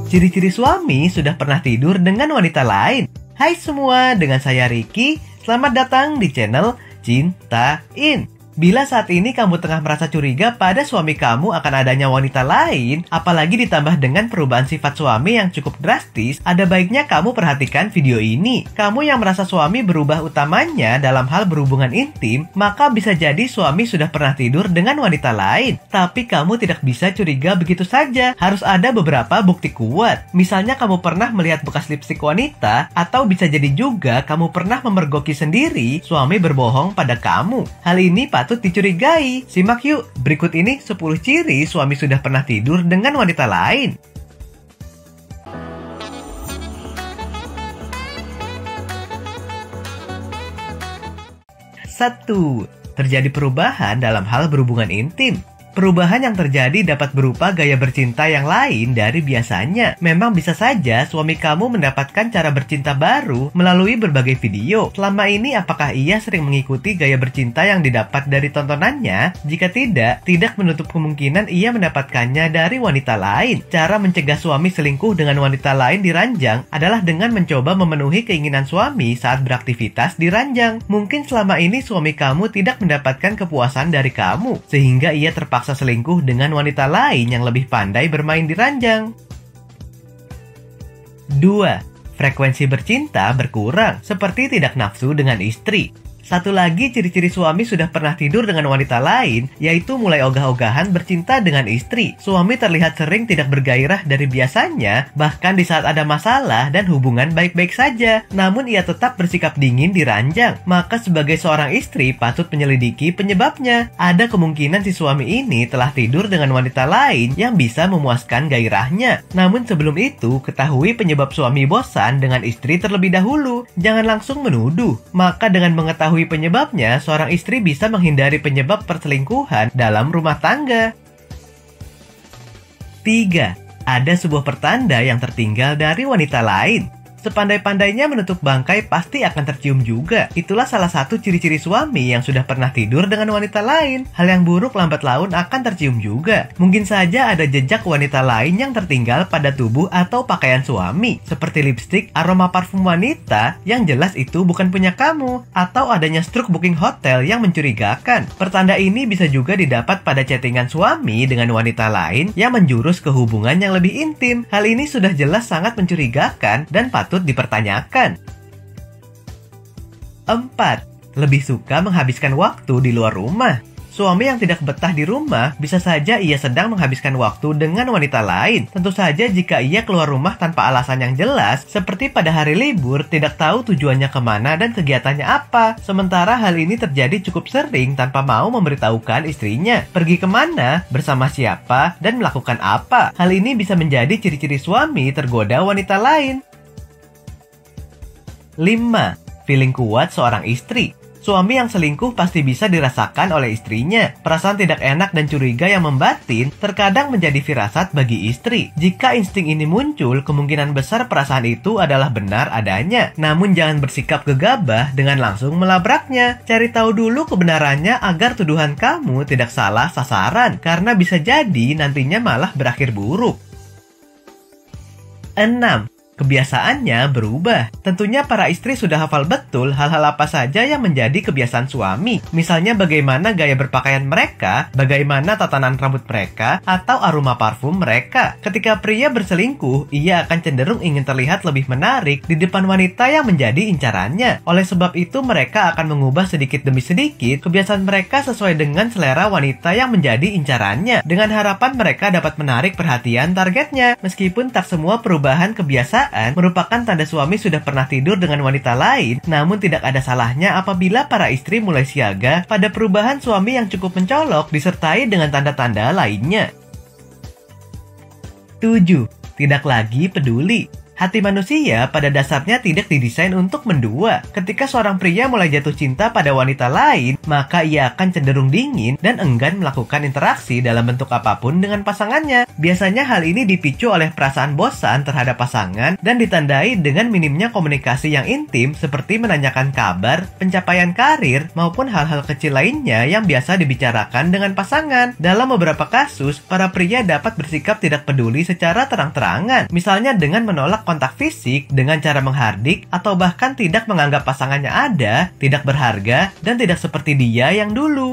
Ciri-ciri suami sudah pernah tidur dengan wanita lain. Hai semua, dengan saya Ricky. Selamat datang di channel Cintain. Bila saat ini kamu tengah merasa curiga pada suami kamu akan adanya wanita lain, apalagi ditambah dengan perubahan sifat suami yang cukup drastis, ada baiknya kamu perhatikan video ini. Kamu yang merasa suami berubah utamanya dalam hal berhubungan intim, maka bisa jadi suami sudah pernah tidur dengan wanita lain. Tapi kamu tidak bisa curiga begitu saja, harus ada beberapa bukti kuat. Misalnya kamu pernah melihat bekas lipstik wanita, atau bisa jadi juga kamu pernah memergoki sendiri suami berbohong pada kamu. Hal ini patut dicurigai. Simak yuk, berikut ini 10 ciri suami sudah pernah tidur dengan wanita lain. 1. Terjadi perubahan dalam hal berhubungan intim. Perubahan yang terjadi dapat berupa gaya bercinta yang lain dari biasanya. Memang bisa saja suami kamu mendapatkan cara bercinta baru melalui berbagai video. Selama ini apakah ia sering mengikuti gaya bercinta yang didapat dari tontonannya? Jika tidak menutup kemungkinan ia mendapatkannya dari wanita lain. Cara mencegah suami selingkuh dengan wanita lain di ranjang adalah dengan mencoba memenuhi keinginan suami saat beraktivitas di ranjang. Mungkin selama ini suami kamu tidak mendapatkan kepuasan dari kamu, sehingga ia terpaksa selingkuh dengan wanita lain yang lebih pandai bermain di ranjang. 2. Frekuensi bercinta berkurang, seperti tidak nafsu dengan istri. Satu lagi ciri-ciri suami sudah pernah tidur dengan wanita lain, yaitu mulai ogah-ogahan bercinta dengan istri. Suami terlihat sering tidak bergairah dari biasanya, bahkan di saat ada masalah dan hubungan baik-baik saja. Namun ia tetap bersikap dingin di ranjang. Maka sebagai seorang istri patut menyelidiki penyebabnya. Ada kemungkinan si suami ini telah tidur dengan wanita lain yang bisa memuaskan gairahnya. Namun sebelum itu, ketahui penyebab suami bosan dengan istri terlebih dahulu. Jangan langsung menuduh. Maka dengan mengetahui penyebabnya, seorang istri bisa menghindari penyebab perselingkuhan dalam rumah tangga. 3. Ada sebuah pertanda yang tertinggal dari wanita lain. Sepandai-pandainya menutup bangkai pasti akan tercium juga. Itulah salah satu ciri-ciri suami yang sudah pernah tidur dengan wanita lain. Hal yang buruk lambat laun akan tercium juga. Mungkin saja ada jejak wanita lain yang tertinggal pada tubuh atau pakaian suami, seperti lipstik, aroma parfum wanita yang jelas itu bukan punya kamu, atau adanya struk booking hotel yang mencurigakan. Pertanda ini bisa juga didapat pada chattingan suami dengan wanita lain yang menjurus ke hubungan yang lebih intim. Hal ini sudah jelas sangat mencurigakan dan patut dipertanyakan. 4. Lebih suka menghabiskan waktu di luar rumah. Suami yang tidak betah di rumah, bisa saja ia sedang menghabiskan waktu dengan wanita lain. Tentu saja jika ia keluar rumah tanpa alasan yang jelas, seperti pada hari libur, tidak tahu tujuannya kemana dan kegiatannya apa. Sementara hal ini terjadi cukup sering tanpa mau memberitahukan istrinya. Pergi kemana, bersama siapa, dan melakukan apa. Hal ini bisa menjadi ciri-ciri suami tergoda wanita lain. 5. Feeling kuat seorang istri. Suami yang selingkuh pasti bisa dirasakan oleh istrinya. Perasaan tidak enak dan curiga yang membatin terkadang menjadi firasat bagi istri. Jika insting ini muncul, kemungkinan besar perasaan itu adalah benar adanya. Namun jangan bersikap gegabah dengan langsung melabraknya. Cari tahu dulu kebenarannya agar tuduhan kamu tidak salah sasaran, karena bisa jadi nantinya malah berakhir buruk. 6. Kebiasaannya berubah. Tentunya para istri sudah hafal betul hal-hal apa saja yang menjadi kebiasaan suami. Misalnya bagaimana gaya berpakaian mereka, bagaimana tatanan rambut mereka, atau aroma parfum mereka. Ketika pria berselingkuh, ia akan cenderung ingin terlihat lebih menarik di depan wanita yang menjadi incarannya. Oleh sebab itu mereka akan mengubah sedikit demi sedikit kebiasaan mereka sesuai dengan selera wanita yang menjadi incarannya, dengan harapan mereka dapat menarik perhatian targetnya. Meskipun tak semua perubahan kebiasaan merupakan tanda suami sudah pernah tidur dengan wanita lain, namun tidak ada salahnya apabila para istri mulai siaga pada perubahan suami yang cukup mencolok disertai dengan tanda-tanda lainnya. 7. Tidak lagi peduli. Hati manusia pada dasarnya tidak didesain untuk mendua. Ketika seorang pria mulai jatuh cinta pada wanita lain, maka ia akan cenderung dingin dan enggan melakukan interaksi dalam bentuk apapun dengan pasangannya. Biasanya hal ini dipicu oleh perasaan bosan terhadap pasangan dan ditandai dengan minimnya komunikasi yang intim seperti menanyakan kabar, pencapaian karir, maupun hal-hal kecil lainnya yang biasa dibicarakan dengan pasangan. Dalam beberapa kasus, para pria dapat bersikap tidak peduli secara terang-terangan, misalnya dengan menolak kontak fisik dengan cara menghardik atau bahkan tidak menganggap pasangannya ada, tidak berharga, dan tidak seperti dia yang dulu.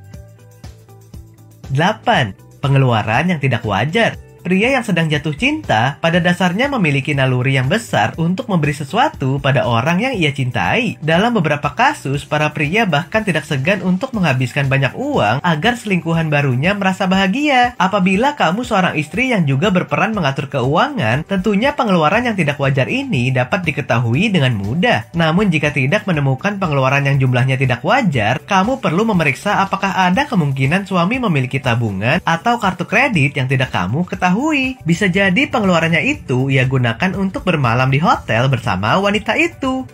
8. Pengeluaran yang tidak wajar. Pria yang sedang jatuh cinta pada dasarnya memiliki naluri yang besar untuk memberi sesuatu pada orang yang ia cintai. Dalam beberapa kasus, para pria bahkan tidak segan untuk menghabiskan banyak uang agar selingkuhan barunya merasa bahagia. Apabila kamu seorang istri yang juga berperan mengatur keuangan, tentunya pengeluaran yang tidak wajar ini dapat diketahui dengan mudah. Namun jika tidak menemukan pengeluaran yang jumlahnya tidak wajar, kamu perlu memeriksa apakah ada kemungkinan suami memiliki tabungan atau kartu kredit yang tidak kamu ketahui. Bisa jadi pengeluarannya itu ia gunakan untuk bermalam di hotel bersama wanita itu.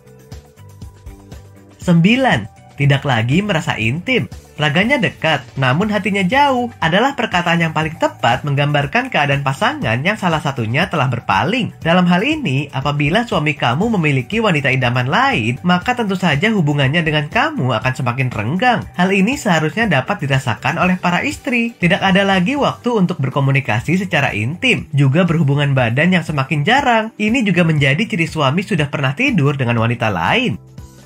9. Tidak lagi merasa intim. Raganya dekat, namun hatinya jauh adalah perkataan yang paling tepat menggambarkan keadaan pasangan yang salah satunya telah berpaling. Dalam hal ini, apabila suami kamu memiliki wanita idaman lain, maka tentu saja hubungannya dengan kamu akan semakin renggang. Hal ini seharusnya dapat dirasakan oleh para istri. Tidak ada lagi waktu untuk berkomunikasi secara intim, juga berhubungan badan yang semakin jarang. Ini juga menjadi ciri suami sudah pernah tidur dengan wanita lain.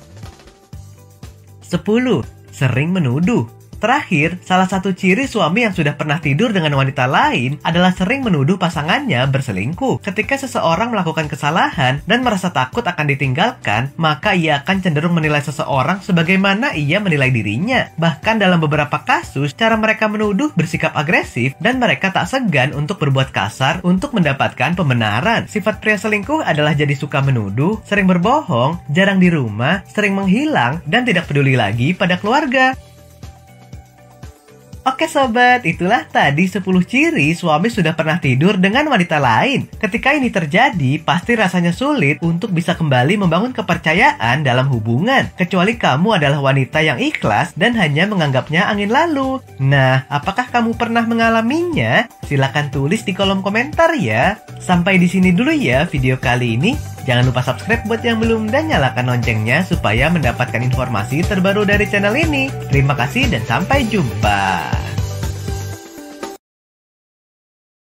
10. Sering menuduh. Terakhir, salah satu ciri suami yang sudah pernah tidur dengan wanita lain adalah sering menuduh pasangannya berselingkuh. Ketika seseorang melakukan kesalahan dan merasa takut akan ditinggalkan, maka ia akan cenderung menilai seseorang sebagaimana ia menilai dirinya. Bahkan dalam beberapa kasus, cara mereka menuduh bersikap agresif dan mereka tak segan untuk berbuat kasar untuk mendapatkan pembenaran. Sifat pria selingkuh adalah jadi suka menuduh, sering berbohong, jarang di rumah, sering menghilang, dan tidak peduli lagi pada keluarga. Oke sobat, itulah tadi 10 ciri suami sudah pernah tidur dengan wanita lain. Ketika ini terjadi, pasti rasanya sulit untuk bisa kembali membangun kepercayaan dalam hubungan. Kecuali kamu adalah wanita yang ikhlas dan hanya menganggapnya angin lalu. Nah, apakah kamu pernah mengalaminya? Silahkan tulis di kolom komentar ya. Sampai di sini dulu ya video kali ini. Jangan lupa subscribe buat yang belum dan nyalakan loncengnya supaya mendapatkan informasi terbaru dari channel ini. Terima kasih dan sampai jumpa.